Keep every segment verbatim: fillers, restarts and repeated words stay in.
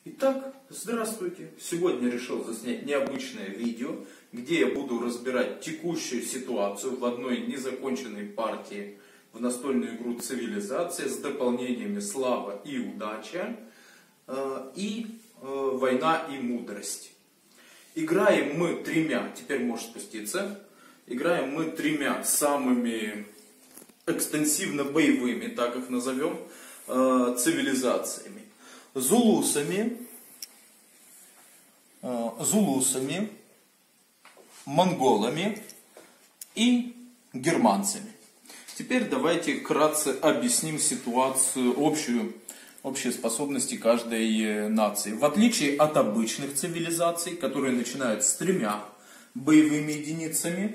Итак, здравствуйте! Сегодня решил заснять необычное видео, где я буду разбирать текущую ситуацию в одной незаконченной партии в настольную игру «Цивилизация» с дополнениями «Слава и удача» и «Война и мудрость». Играем мы тремя, теперь можешь спуститься, играем мы тремя самыми экстенсивно боевыми, так их назовем, цивилизациями. Зулусами, э, зулусами, монголами и германцами. Теперь давайте вкратце объясним ситуацию, общую, общие способности каждой нации. В отличие от обычных цивилизаций, которые начинают с тремя боевыми единицами,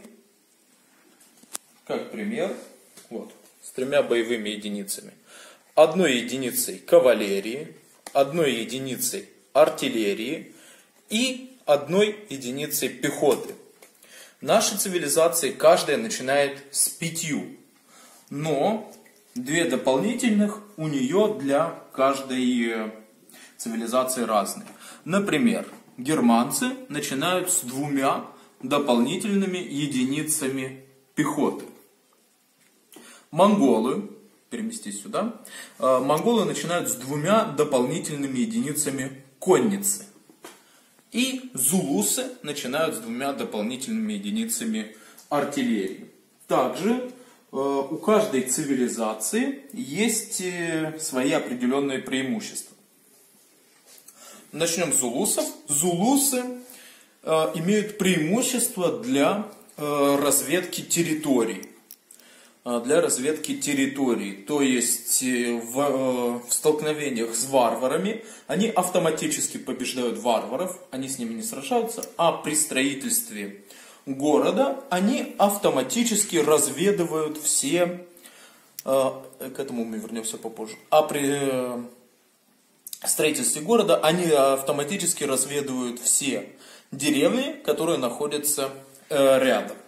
как пример, вот, с тремя боевыми единицами. Одной единицей кавалерии, одной единицей артиллерии и одной единицей пехоты. Наши цивилизации каждая начинает с пятью, но две дополнительных у нее для каждой цивилизации разные. Например, германцы начинают с двумя дополнительными единицами пехоты. Монголы, переместись сюда, монголы начинают с двумя дополнительными единицами конницы. И зулусы начинают с двумя дополнительными единицами артиллерии. Также у каждой цивилизации есть свои определенные преимущества. Начнем с зулусов. Зулусы имеют преимущество для разведки территорий. Для разведки территорий, то есть в, в столкновениях с варварами они автоматически побеждают варваров, они с ними не сражаются, а при строительстве города они автоматически разведывают все, э, к этому мы вернемся попозже, а при э, строительстве города они автоматически разведывают все деревни, которые находятся э, рядом.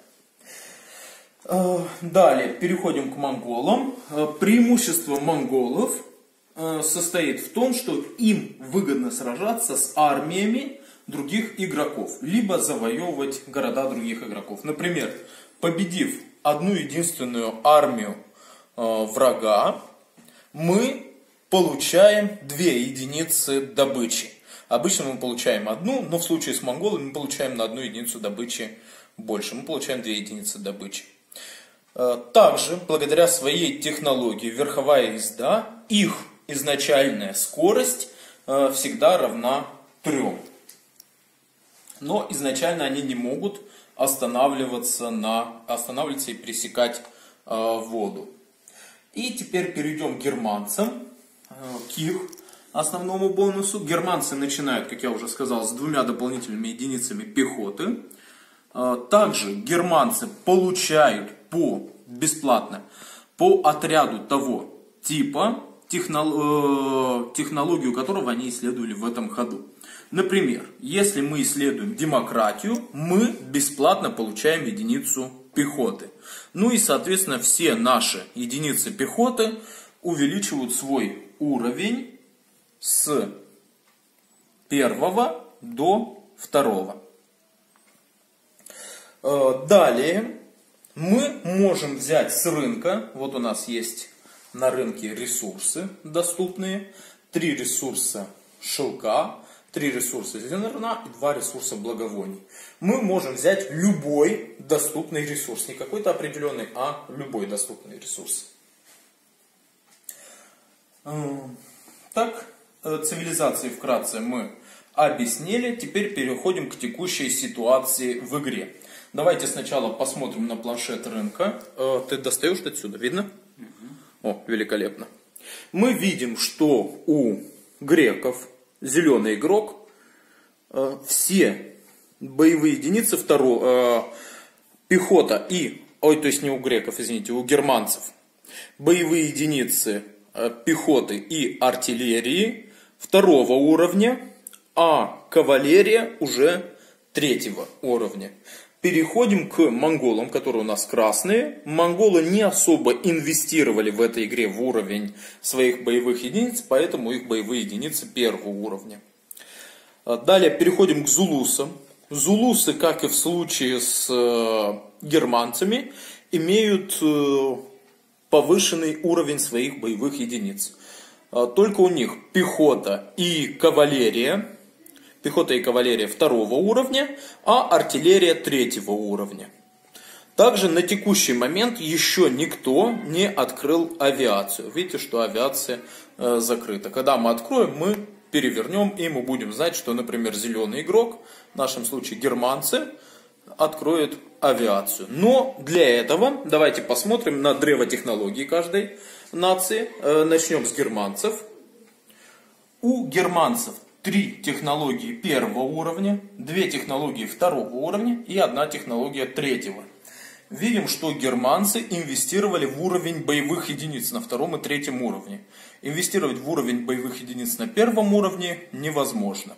Далее переходим к монголам. Преимущество монголов состоит в том, что им выгодно сражаться с армиями других игроков, либо завоевывать города других игроков. Например, победив одну единственную армию врага, мы получаем две единицы добычи. Обычно мы получаем одну, но в случае с монголами мы получаем на одну единицу добычи больше. Мы получаем две единицы добычи. Также, благодаря своей технологии верховая езда, их изначальная скорость всегда равна трем. Но изначально они не могут останавливаться, на, останавливаться и пересекать воду. И теперь перейдем к германцам, к их основному бонусу. Германцы начинают, как я уже сказал, с двумя дополнительными единицами пехоты. Также германцы получают по бесплатно по отряду того типа, технolo, технологию которого они исследовали в этом ходу. Например, если мы исследуем демократию, мы бесплатно получаем единицу пехоты. Ну и, соответственно, все наши единицы пехоты увеличивают свой уровень с первого до второго. Далее мы можем взять с рынка, вот у нас есть на рынке ресурсы доступные, три ресурса шелка, три ресурса зерна и два ресурса благовоний. Мы можем взять любой доступный ресурс, не какой-то определенный, а любой доступный ресурс. Так, цивилизации вкратце мы объяснили, теперь переходим к текущей ситуации в игре. Давайте сначала посмотрим на планшет рынка. Ты достаешь отсюда, видно? Угу. О, великолепно. Мы видим, что у греков зеленый игрок, все боевые единицы второго, пехота и, ой, то есть не у греков, извините, у германцев, боевые единицы пехоты и артиллерии второго уровня, а кавалерия уже третьего уровня. Переходим к монголам, которые у нас красные. Монголы не особо инвестировали в этой игре в уровень своих боевых единиц, поэтому их боевые единицы первого уровня. Далее переходим к зулусам. Зулусы, как и в случае с германцами, имеют повышенный уровень своих боевых единиц. Только у них пехота и кавалерия, пехота и кавалерия второго уровня, а артиллерия третьего уровня. Также на текущий момент еще никто не открыл авиацию. Видите, что авиация э, закрыта. Когда мы откроем, мы перевернем, и мы будем знать, что, например, зеленый игрок, в нашем случае германцы, откроет авиацию. Но для этого давайте посмотрим на древо технологий каждой нации. Э, начнем с германцев. У германцев три технологии первого уровня, две технологии второго уровня и одна технология третьего. Видим, что германцы инвестировали в уровень боевых единиц на втором и третьем уровне. Инвестировать в уровень боевых единиц на первом уровне невозможно.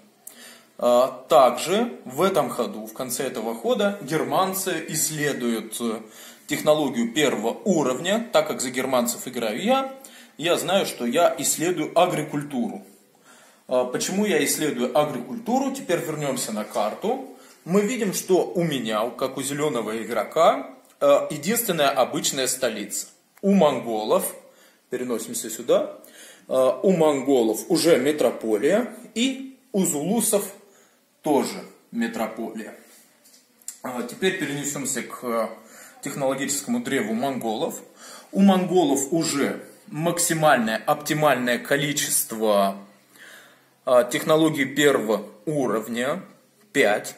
Также в этом ходу, в конце этого хода, германцы исследуют технологию первого уровня. Так как за германцев играю я, я знаю, что я исследую агрикультуру. Почему я исследую агрикультуру? Теперь вернемся на карту. Мы видим, что у меня, как у зеленого игрока, единственная обычная столица. У монголов, переносимся сюда, у монголов уже метрополия, и у зулусов тоже метрополия. Теперь перенесемся к технологическому древу монголов. У монголов уже максимальное, оптимальное количество технологий первого уровня, пять.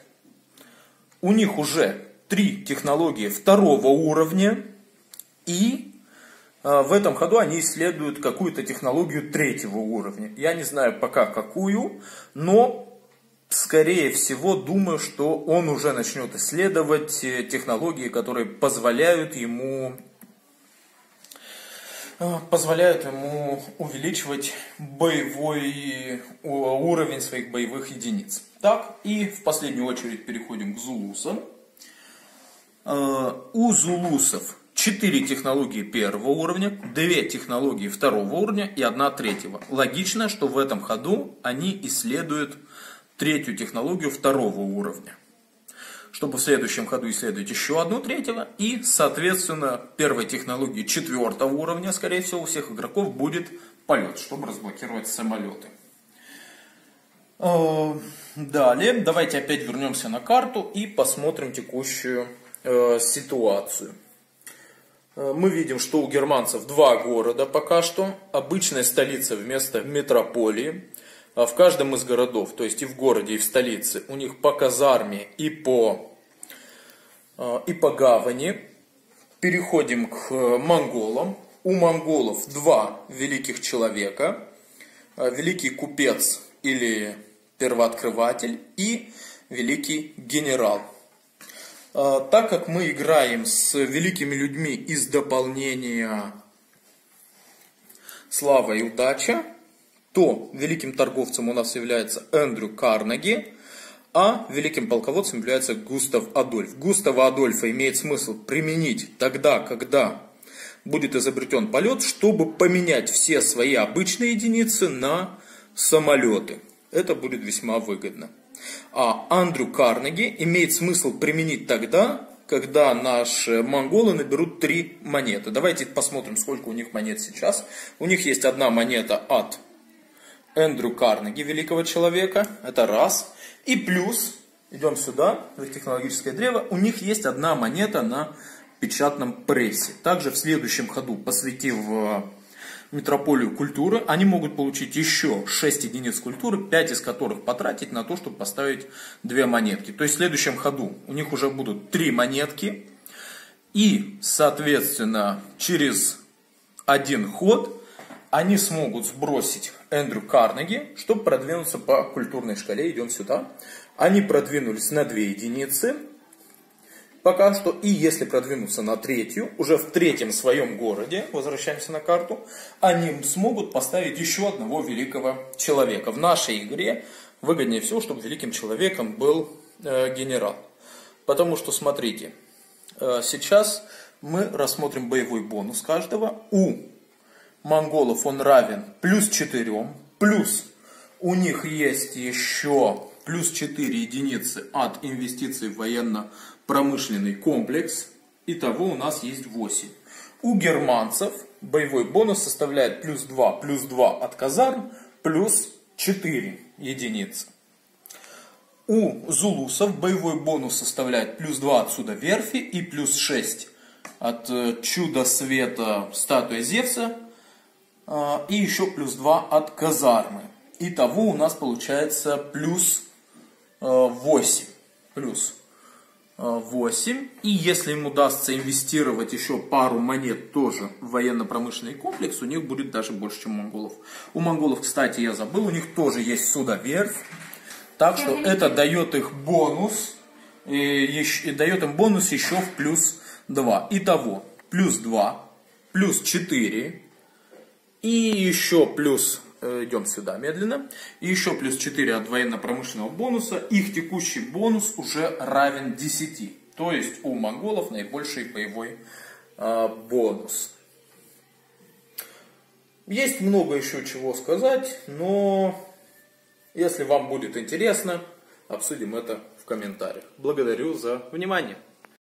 У них уже три технологии второго уровня, и э, в этом ходу они исследуют какую-то технологию третьего уровня. Я не знаю пока какую, но скорее всего думаю, что он уже начнет исследовать технологии, которые позволяют ему, э, позволяют ему увеличивать боевой уровень своих боевых единиц. Так, и в последнюю очередь переходим к зулусам. У зулусов четыре технологии первого уровня, две технологии второго уровня и одна третьего. Логично, что в этом ходу они исследуют третью технологию второго уровня. Чтобы в следующем ходу исследовать еще одну третьего. И, соответственно, первой технологии четвертого уровня, скорее всего, у всех игроков будет полет, чтобы разблокировать самолеты. Далее, давайте опять вернемся на карту и посмотрим текущую э, ситуацию. Мы видим, что у германцев два города пока что. Обычная столица вместо метрополии. В каждом из городов, то есть и в городе, и в столице, у них по казарме и по, э, и по гавани. Переходим к монголам. У монголов два великих человека. Великий купец или первооткрыватель и великий генерал. Так как мы играем с великими людьми из дополнения «Слава и удача», то великим торговцем у нас является Эндрю Карнеги, а великим полководцем является Густав Адольф. Густава Адольфа имеет смысл применить тогда, когда будет изобретен полет, чтобы поменять все свои обычные единицы на самолеты. Это будет весьма выгодно. А Эндрю Карнеги имеет смысл применить тогда, когда наши монголы наберут три монеты. Давайте посмотрим, сколько у них монет сейчас. У них есть одна монета от Эндрю Карнеги, великого человека. Это раз. И плюс, идем сюда, в технологическое древо, у них есть одна монета на печатном прессе. Также в следующем ходу, посвятив метрополию культуры, они могут получить еще шесть единиц культуры, пять из которых потратить на то, чтобы поставить две монетки. То есть в следующем ходу у них уже будут три монетки. И, соответственно, через один ход они смогут сбросить Эндрю Карнеги, чтобы продвинуться по культурной шкале. Идем сюда. Они продвинулись на две единицы. Пока что, и если продвинуться на третью, уже в третьем своем городе, возвращаемся на карту, они смогут поставить еще одного великого человека. В нашей игре выгоднее всего, чтобы великим человеком был э, генерал. Потому что, смотрите, э, сейчас мы рассмотрим боевой бонус каждого. У монголов он равен плюс четырем, плюс у них есть еще плюс четыре единицы от инвестиций в военно-промышленный комплекс. Итого у нас есть восемь. У германцев боевой бонус составляет плюс два, плюс два от казарм, плюс четыре единицы. У зулусов боевой бонус составляет плюс два от суда верфи и плюс шесть от чуда света статуи Зевса. И еще плюс два от казармы. Итого у нас получается плюс восемь. Плюс восемь. И если им удастся инвестировать еще пару монет тоже в военно-промышленный комплекс, у них будет даже больше, чем у монголов. У монголов, кстати, я забыл, у них тоже есть судоверфь. Так что это дает их бонус. И, еще, и дает им бонус еще в плюс два. Итого плюс два, плюс четыре. И еще плюс, идем сюда медленно, и еще плюс четыре от военно-промышленного бонуса. Их текущий бонус уже равен десяти. То есть у монголов наибольший боевой э, бонус. Есть много еще чего сказать, но если вам будет интересно, обсудим это в комментариях. Благодарю за внимание.